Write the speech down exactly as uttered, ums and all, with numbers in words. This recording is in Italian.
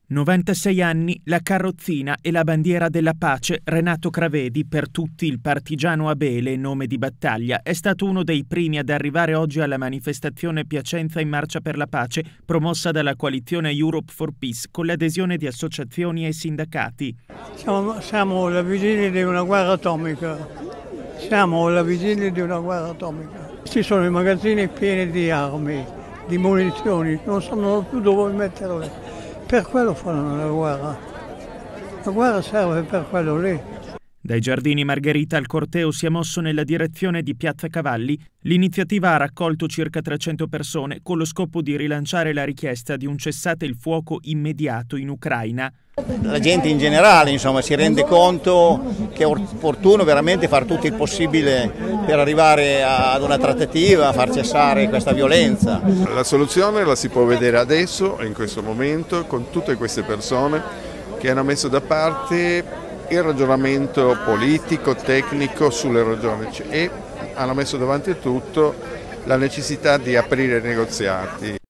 novantasei anni, la carrozzina e la bandiera della pace. Renato Cravedi, per tutti il partigiano Abele, nome di battaglia, è stato uno dei primi ad arrivare oggi alla manifestazione Piacenza in marcia per la pace, promossa dalla coalizione Europe for Peace, con l'adesione di associazioni e sindacati. Siamo, siamo alla vigilia di una guerra atomica. Siamo alla vigilia di una guerra atomica. Ci sono i magazzini pieni di armi, di munizioni, non sanno più dove metterle. Per quello fanno la guerra. La guerra serve per quello lì. Dai Giardini Margherita il corteo si è mosso nella direzione di Piazza Cavalli. L'iniziativa ha raccolto circa trecento persone con lo scopo di rilanciare la richiesta di un cessate il fuoco immediato in Ucraina. La gente in generale, insomma, si rende conto che è opportuno veramente fare tutto il possibile per arrivare ad una trattativa, a far cessare questa violenza. La soluzione la si può vedere adesso, in questo momento, con tutte queste persone che hanno messo da parte il ragionamento politico, tecnico sulle ragioni e hanno messo davanti a tutto la necessità di aprire negoziati.